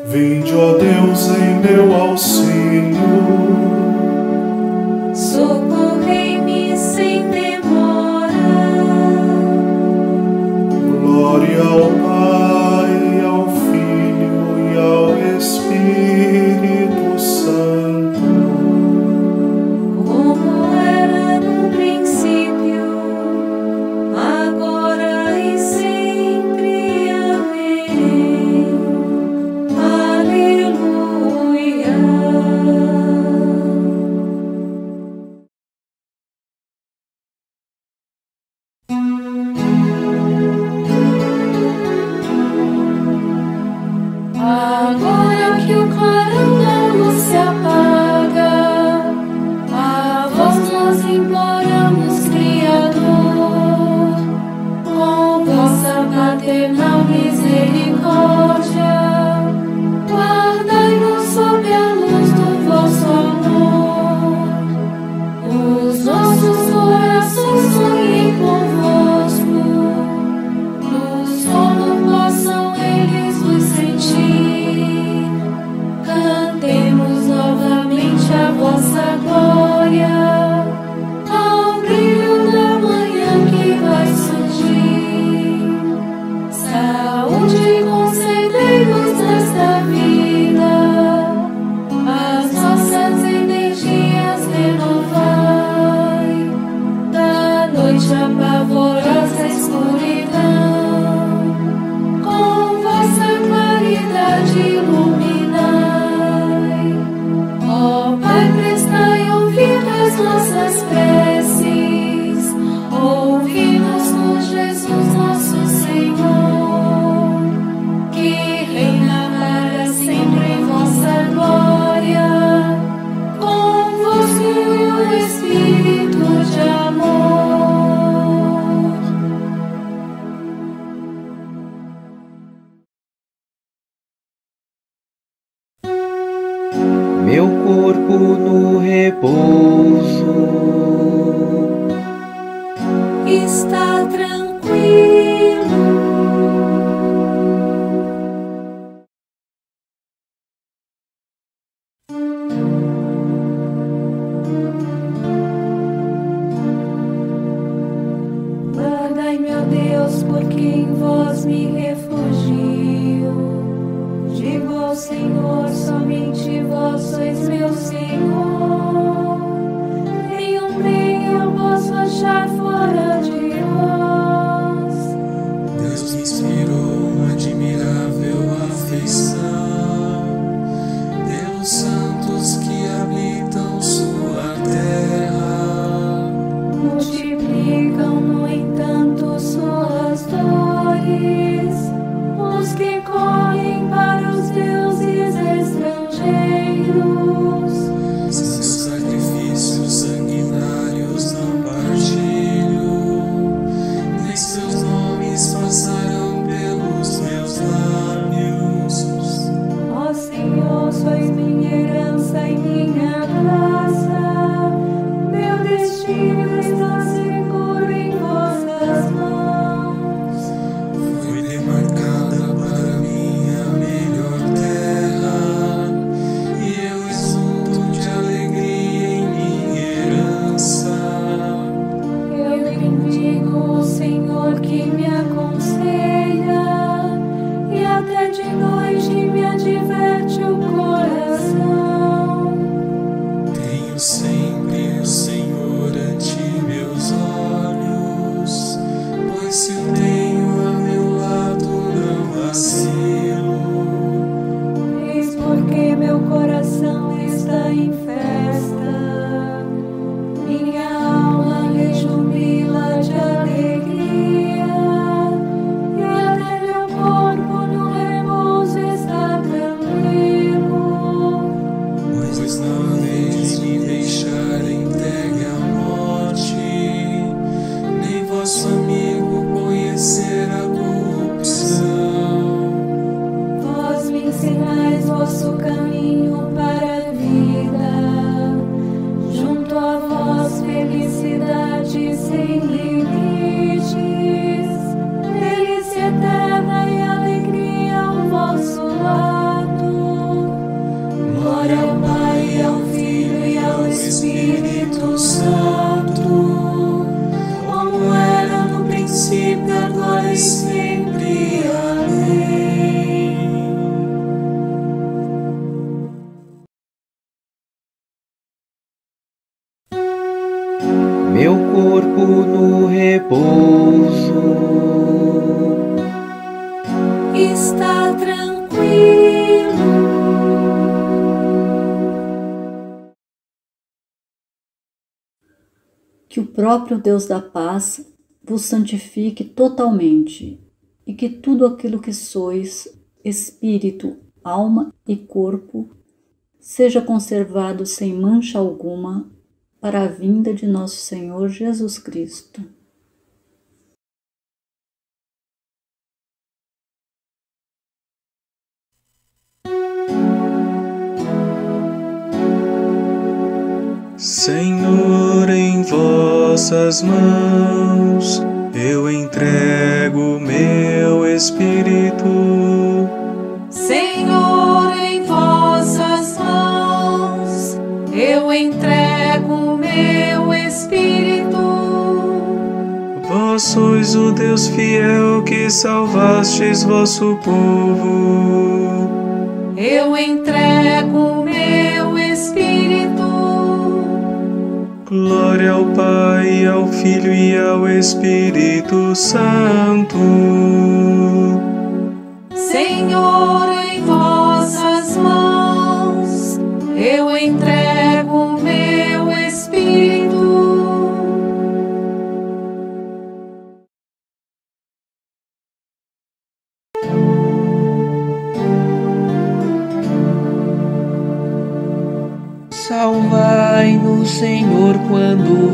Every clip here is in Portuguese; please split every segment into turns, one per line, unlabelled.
Vinde, ó Deus, em meu auxílio.
Socorrei-me sem demora.
Glória ao Pai, ao Filho e ao Espírito Santo.
Como era no princípio, agora e sempre. Amém. Aleluia. Agora que o clarão da luz se apaga, a vós nós imploramos, Criador, com vossa paternal misericórdia, guardai-nos sob a luz do vosso amor. Os nossos corações sonhem convosco, no sono possam eles vos sentir. Cantemos novamente a vossa glória, ao brilho da manhã que vai surgir. Saúde concedei-nos nesta vida, as nossas energias renovai. Da noite a pavorosa escuridão, com vossa claridade iluminai. Ó Pai, prestai ouvido às nossas preces, ouvi-nos por Jesus nosso Senhor, que reina para sempre em vossa glória, convosco e o Espírito de amor.
Meu corpo no repouso
Está tranquilo. Guardai-me, ó Deus, porque em vós me refugio. Digo ao Senhor, somente vós sois meu Senhor. Nenhum bem eu posso achar fora de vós.
Deus me inspirou uma admirável afeição pelos santos que habitam sua terra.
Multiplicam, no entanto, suas dores, os que correm para os deuses estrangeiros. está tranquilo.
Que o próprio Deus da paz vos santifique totalmente, e que tudo aquilo que sois, espírito, alma e corpo, seja conservado sem mancha alguma para a vinda de nosso Senhor Jesus Cristo.
Senhor, em vossas mãos eu entrego meu espírito.
Senhor, em vossas mãos eu entrego meu espírito.
Vós sois o Deus fiel que salvastes vosso povo.
Eu entrego meu espírito.
Glória ao Pai, ao Filho e ao Espírito Santo.
Senhor, em vossas mãos eu entrego meu espírito.
Salvai-nos, Senhor, quando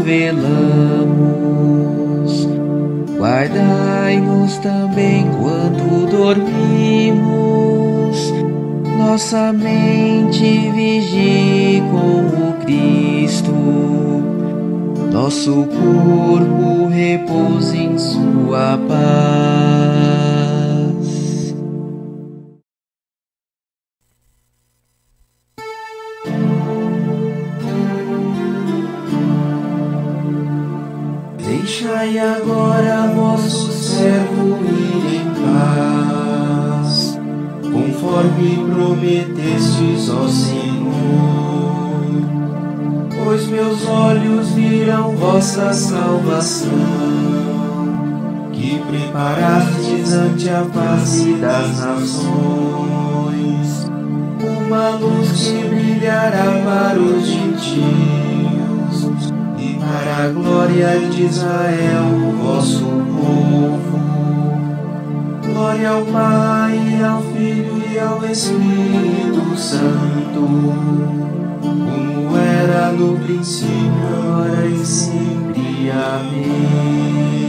velamos. Guardai-nos também quando dormimos. Nossa mente vigie com o Cristo. Nosso corpo repouse em sua paz. Deixai agora vosso servo ir em paz, conforme prometestes, ó Senhor. Pois meus olhos viram vossa salvação, que preparastes ante a face das nações, uma luz que brilhará para os gentios, para a glória de Israel, vosso povo. Glória ao Pai, ao Filho e ao Espírito Santo, como era no princípio, agora e sempre. Amém.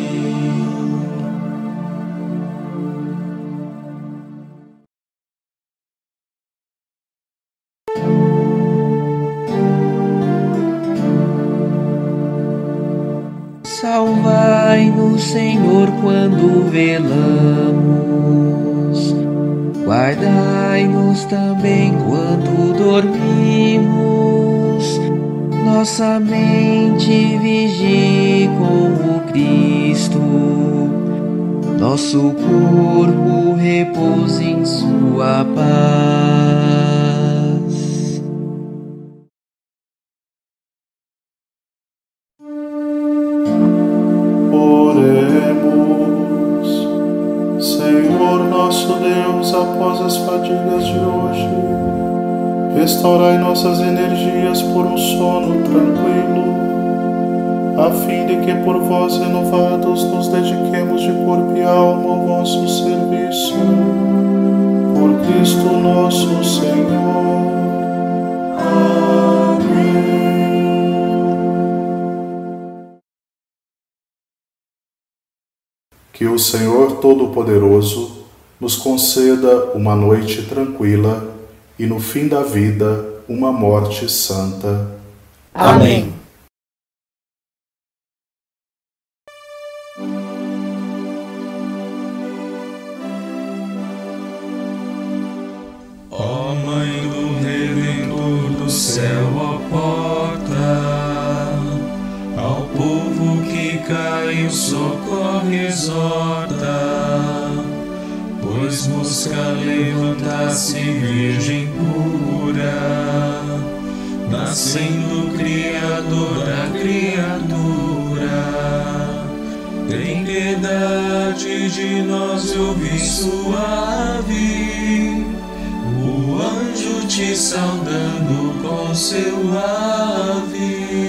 Salvai-nos, Senhor, quando velamos. Guardai-nos também quando dormimos. Nossa mente vigie com o Cristo. Nosso corpo repouse em sua paz.
Senhor nosso Deus, após as fadigas de hoje, restaurai nossas energias por um sono tranquilo, a fim de que por vós renovados nos dediquemos de corpo e alma ao vosso serviço. Por Cristo nosso Senhor. Amém. Que o Senhor Todo-Poderoso nos conceda uma noite tranquila e no fim da vida uma morte santa.
Amém.
Ó Mãe do Redentor do céu, ó porta, ao povo que caiu socorre e exorta, pois busca levantar-se virgem pura, nascendo Criador da criatura. tem piedade de nós, ouvi suave o anjo te saudando com seu ave.